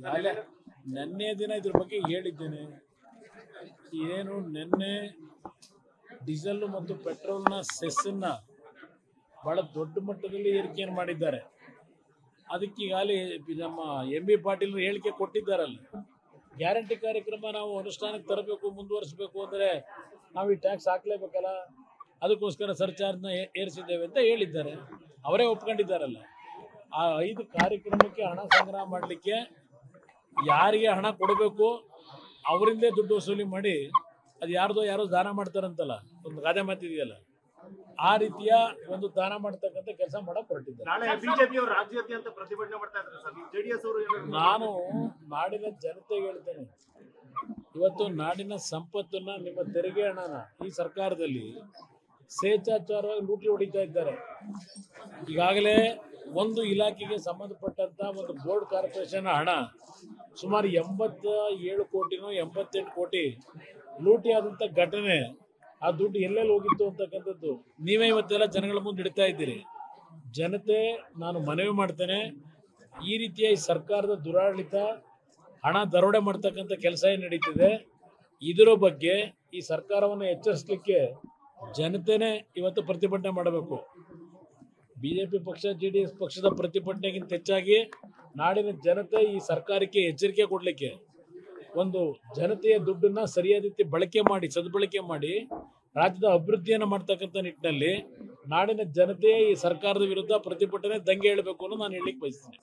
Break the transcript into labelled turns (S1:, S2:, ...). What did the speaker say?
S1: ನಾಳೆ ನಿನ್ನೆ ದಿನ ಇದ್ರ ಬಗ್ಗೆ ಹೇಳಿದ್ದೇನೆ. ಏನು ನಿನ್ನೆ ಡೀಸೆಲ್ ಮತ್ತು ಪೆಟ್ರೋಲ್ನ ಸೆಸ್ಸನ್ನ ಬಹಳ ದೊಡ್ಡ ಮಟ್ಟದಲ್ಲಿ ಏರಿಕೆಯನ್ನು ಮಾಡಿದ್ದಾರೆ. ಅದಕ್ಕೀಗಾಗಲೇ ನಮ್ಮ ಎಂ.ಬಿ. ಪಾಟೀಲ್ ಹೇಳಿಕೆ ಕೊಟ್ಟಿದ್ದಾರಲ್ಲ, ಗ್ಯಾರಂಟಿ ಕಾರ್ಯಕ್ರಮ ನಾವು ಅನುಷ್ಠಾನಕ್ಕೆ ತರಬೇಕು, ಮುಂದುವರಿಸಬೇಕು ಅಂದರೆ ನಾವು ಈ ಟ್ಯಾಕ್ಸ್ ಹಾಕ್ಲೇಬೇಕಲ್ಲ, ಅದಕ್ಕೋಸ್ಕರ ಸರ್ಚಾರ್ಜ್ನ ಏರಿಸಿದ್ದೇವೆ ಅಂತ ಹೇಳಿದ್ದಾರೆ. ಅವರೇ ಒಪ್ಕೊಂಡಿದ್ದಾರಲ್ಲ. ಆ 5 ಕಾರ್ಯಕ್ರಮಕ್ಕೆ ಹಣ ಸಂಗ್ರಹ ಮಾಡಲಿಕ್ಕೆ ಯಾರಿಗೆ ಹಣ ಕೊಡಬೇಕು ಅವರಿಂದೇ ದುಡ್ಡು ವಸೂಲಿ ಮಾಡಿ ಅದು ಯಾರೋ ದಾನ ಮಾಡ್ತಾರಂತಲ್ಲ, ಒಂದು ಗಾದೆ ಮಾತಿದೆಯಲ್ಲ, ಆ ರೀತಿಯ ಒಂದು ದಾನ ಮಾಡ್ತಕ್ಕಂಥ ಕೆಲಸ ಮಾಡಕ್ ಹೊರಟಿದ್ದಾರೆ. ನಾನು ನಾಡಿನ ಜನತೆಗೆ ಹೇಳ್ತೇನೆ, ಇವತ್ತು ನಾಡಿನ ಸಂಪತ್ತನ್ನ, ನಿಮ್ಮ ತೆರಿಗೆ ಹಣನ ಈ ಸರ್ಕಾರದಲ್ಲಿ ಸ್ವೇಚ್ಛಾಚಾರವಾಗಿ ಲೂಟಿ ಹೊಡಿತಾ ಇದ್ದಾರೆ. ಈಗಾಗಲೇ ಒಂದು ಇಲಾಖೆಗೆ ಸಂಬಂಧಪಟ್ಟಂತ ಒಂದು ಬೋರ್ಡ್ ಕಾರ್ಪೊರೇಷನ್ ಹಣ ಸುಮಾರು 87 ಕೋಟಿನೋ 88 ಕೋಟಿ ಲೂಟಿ ಆದಂತ ಘಟನೆ. ಆ ದುಡ್ಡು ಎಲ್ಲೆಲ್ಲಿ ಹೋಗಿತ್ತು ಅಂತಕ್ಕಂಥದ್ದು ನೀವೇ ಇವತ್ತೆಲ್ಲ ಜನಗಳ ಮುಂದೆ ಇಡ್ತಾ ಇದ್ದೀರಿ. ಜನತೆ, ನಾನು ಮನವಿ ಮಾಡ್ತೇನೆ, ಈ ರೀತಿಯ ಈ ಸರ್ಕಾರದ ದುರಾಡಳಿತ, ಹಣ ದರೋಡೆ ಮಾಡ್ತಕ್ಕಂಥ ಕೆಲಸ ಏನು ನಡೀತಿದೆ, ಇದರ ಬಗ್ಗೆ ಈ ಸರ್ಕಾರವನ್ನು ಎಚ್ಚರಿಸಲಿಕ್ಕೆ ಜನತೆನೇ ಇವತ್ತು ಪ್ರತಿಭಟನೆ ಮಾಡಬೇಕು. ಬಿಜೆಪಿ ಪಕ್ಷ, ಜೆಡಿಎಸ್ ಪಕ್ಷದ ಪ್ರತಿಭಟನೆಗಿಂತ ಹೆಚ್ಚಾಗಿ ನಾಡಿನ ಜನತೆ ಈ ಸರ್ಕಾರಕ್ಕೆ ಎಚ್ಚರಿಕೆ ಕೊಡಲಿಕ್ಕೆ, ಒಂದು ಜನತೆಯ ದುಡ್ಡನ್ನ ಸರಿಯಾದ ರೀತಿ ಬಳಕೆ ಮಾಡಿ, ಸದ್ಬಳಕೆ ಮಾಡಿ ರಾಜ್ಯದ ಅಭಿವೃದ್ಧಿಯನ್ನು ಮಾಡ್ತಕ್ಕಂಥ ನಿಟ್ಟಿನಲ್ಲಿ ನಾಡಿನ ಜನತೆ ಈ ಸರ್ಕಾರದ ವಿರುದ್ಧ ಪ್ರತಿಭಟನೆ ದಂಗೆ ಹೇಳಬೇಕು ಅನ್ನೋ ನಾನು ಹೇಳಲಿಕ್ಕೆ ಬಯಸ್ತೀನಿ.